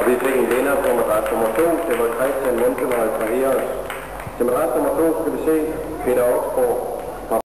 Og vi fik en vinder på madras nummer 2. Det var Christian Muntevej fra Eros. Til madras nummer 2 skal vi se Peter Oxgaard